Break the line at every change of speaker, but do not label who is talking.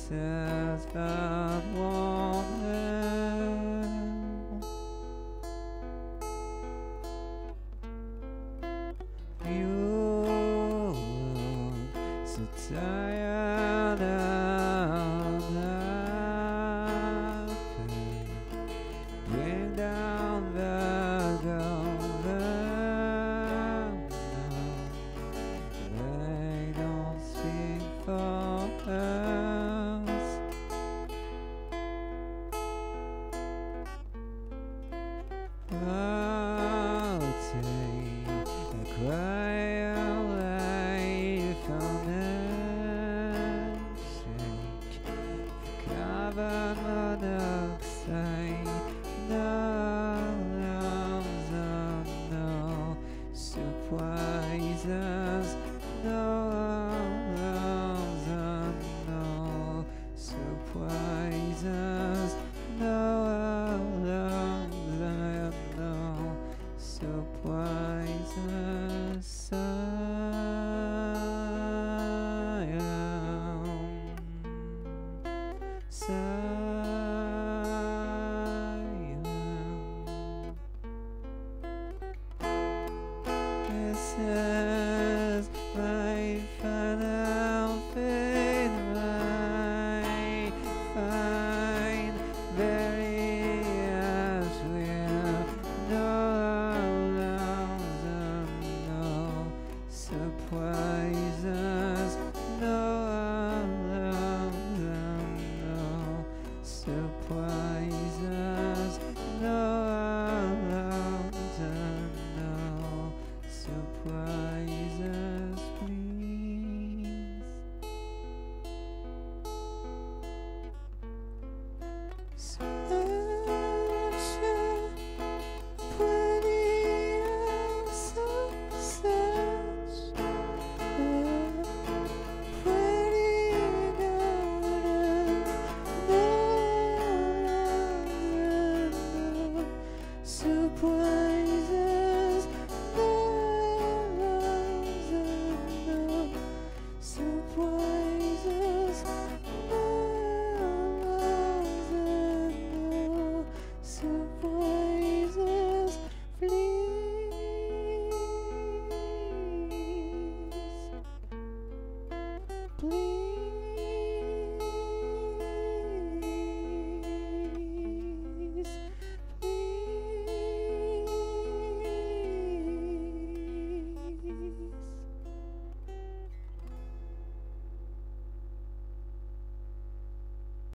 says that won't help. You look so tired and happy. Bring down the government. They don't speak for us. I'll take a quiet life on handshake. Carbon monoxide, no arms and no surprises, no arms and no surprises, no arms and no surprises. This is my final fate, my fine, very as we're no alarms and no surprises, no alarms and no surprises, no alarms and no surprises, please.